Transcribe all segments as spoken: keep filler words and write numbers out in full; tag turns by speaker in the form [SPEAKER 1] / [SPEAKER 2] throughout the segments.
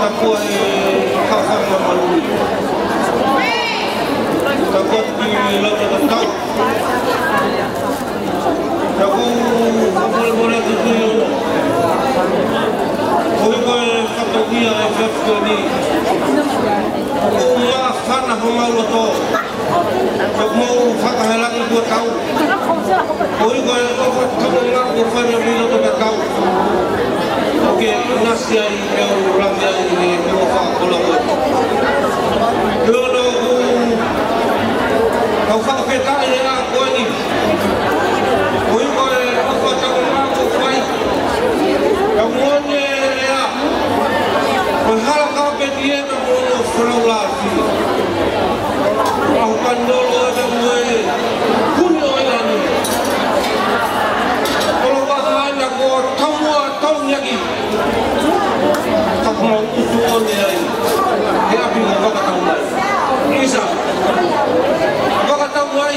[SPEAKER 1] takua e kawhanga malui. Takua ki lata ka tau. Taku mole mole tu tu yono. Koi koe whakauhia e whewhia ni. Taku maa whana homau ato. Taku mau whakahelangi kua tau. Koi koe taku ngā kua whana milo to ka tau. Oke, nasi ai kau rangi ai ni kua whakakola koe. Kiono ku kau whakawhetai e a koe ni. Koi koe kua taku ngā kua whai. Kau ngone e a. Koi hala kau peti e na mono whanau lasi. Ahu kandolo e te mue kuni o ilani. Kolo waha aina kua taumua taunyaki. Taku mau utu one ai. He api ngā wakatau mai. Isa. Wakatau mai.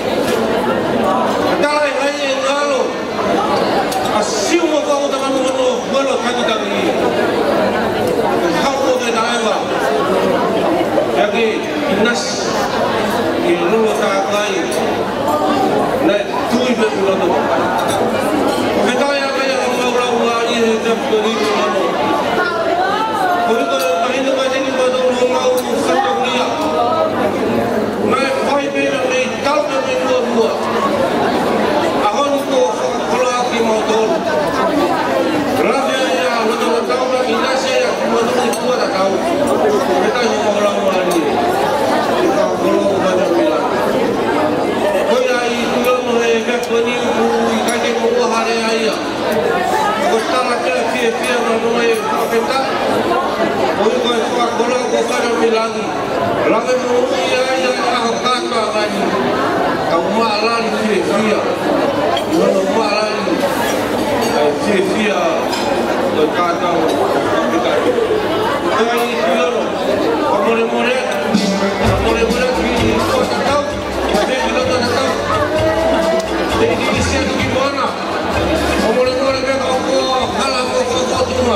[SPEAKER 1] Tala e ngai e ngalo. Asiu mo kau ta manu manu walo tangi tangi. Hau ko te naewa. Yaki inas i rolo ta kai. Na tui be ulo to. Fetai a kai a maura ulani e te puri manu. Koi ko mahina ka tini ko to lo mau satoria. Na fai be na me tau na me no no. Ahon ko kola ki mo to. Rabia ya lo to tau na inase ya mo to ni ko ta tau. Fetai ho maura ulani. Ka kolo ko ta mila. Koi ai ko no e ka pani ku i ka ke mo hare ai ya. Ko tala ke fie fie no no e ka penta. Koi ko ka kolo ko ka mila. Lame mo ia ia ka ka ka ai. Ka ma la ni fie fie. No no ma la ni. Ai fie fie ko ka ta o ka. Ai kilo no. Amore more. Amore more ki ko ta ta. Te kilo ta ta. Te di se ki bona. Amore more ke ko ko hala ko ko ko tuma.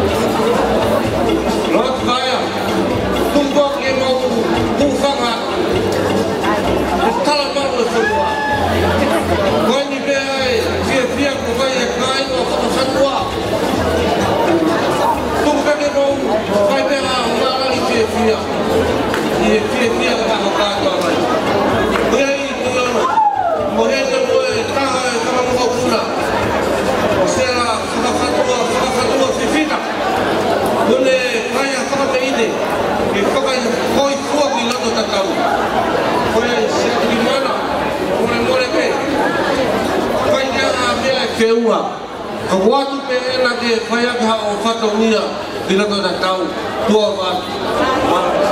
[SPEAKER 1] Lot kaya. Tumbo ke mo tu fanga. Tala ma o fua. Ko ni be ai fie fie ko vai e kai o ko fatua. Tumbo ke mo vai be a ma la ni fie fie. Ni fie fie ka ko ka ko vai. Ko ai ko no. Mo he se mo e ta ka mo ko kuna. O sera ka fatua ka fatua fifita. Dole kaya ka pe ide. Ke ko ka koi fua ki loto tatau. Koi se ki mana. More more pe. Koi dia a me ke ua. Ka watu pe na ke kaya ka o fatonia ki loto tatau. Tua va.